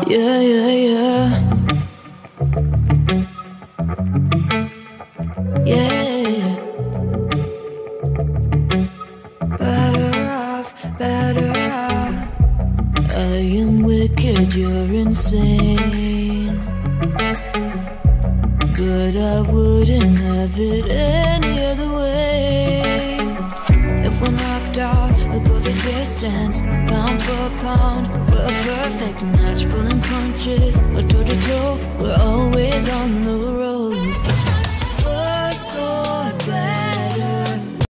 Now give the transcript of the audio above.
Yeah, yeah, yeah. Yeah. Better off. I am wicked, you're insane. But I wouldn't have it any other way. If we're knocked out, we'll go the distance. Pound for pound, we're a perfect match. Pulling punches, or toe to toe, we're always on the road.